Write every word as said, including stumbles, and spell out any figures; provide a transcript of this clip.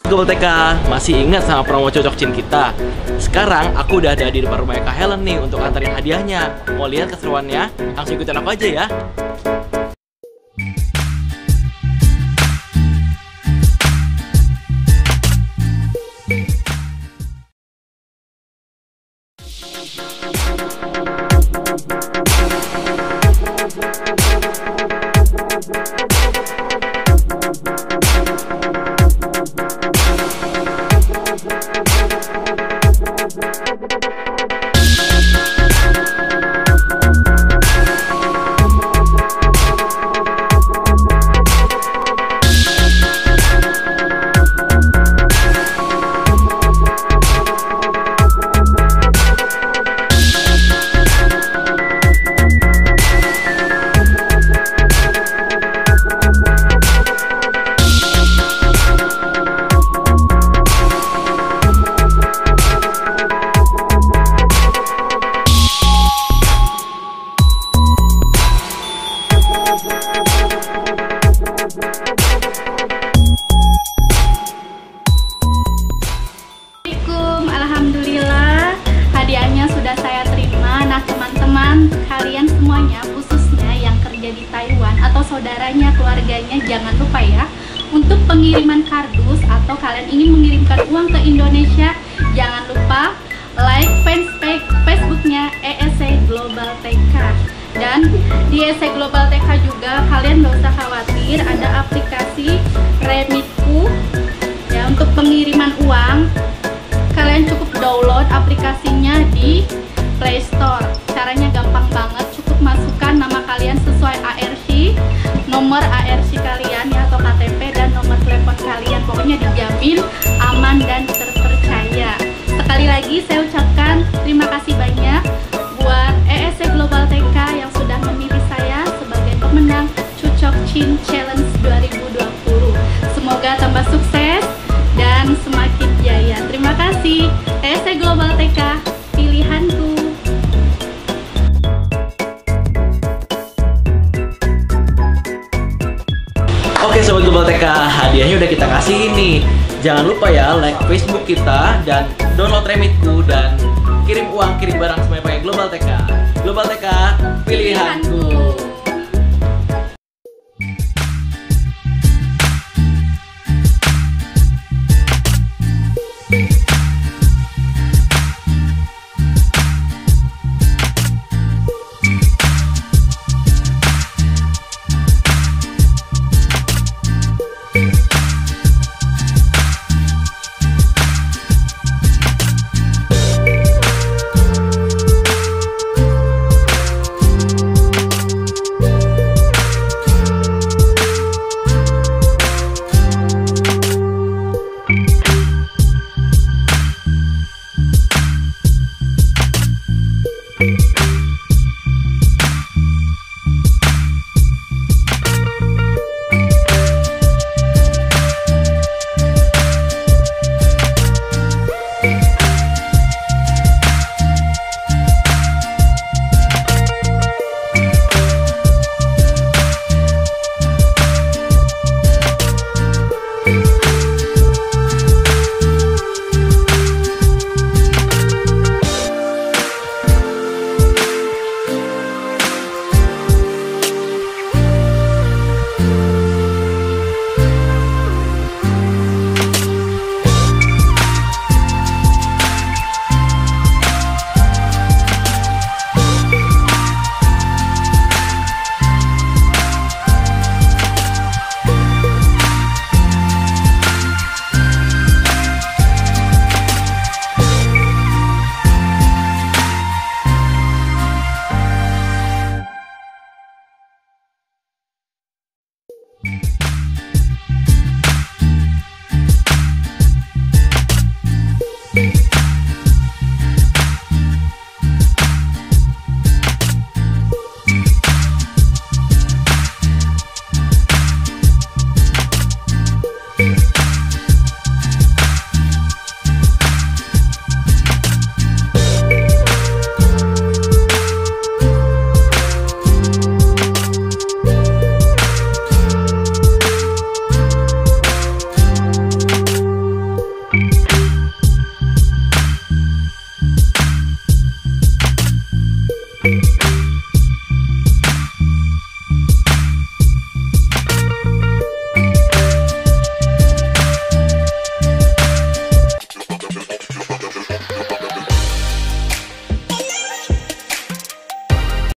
Global T K, masih ingat sama promo cocok cin kita? Sekarang aku udah ada di depan rumahnya Kak Helen nih untuk antarin hadiahnya. Mau lihat keseruannya? Langsung ikutin aku aja ya. Alhamdulillah, hadiahnya sudah saya terima. Nah teman-teman, kalian semuanya khususnya yang kerja di Taiwan atau saudaranya, keluarganya, jangan lupa ya untuk pengiriman kardus atau kalian ingin mengirimkan uang ke Indonesia, jangan lupa like fanspage Facebooknya E S C Global T K. Dan di E S C Global T K juga kalian gak usah khawatir, ada aplikasi Remitku ya untuk pengiriman uang. Kalian cukup download aplikasinya di Play Store. Caranya gampang banget, cukup masukkan nama kalian sesuai A R C, nomor A R C kalian ya atau K T P dan nomor telepon kalian. Pokoknya dijamin aman dan terpercaya. Sekali lagi saya ucapkan terima kasih banyak buat E S C Global T K yang sudah memilih saya sebagai pemenang Cocok Chin Challenge dua ribu dua puluh. Semoga tambah sukses dan semakin jaya. Terima kasih E S C Global T K, pilihanku. Oke Sobat Global T K, hadiahnya udah kita kasih nih. Jangan lupa ya like Facebook kita dan download Remitku dan kirim uang, kirim barang semuanya pakai Global T K. Global T K, pilihanku.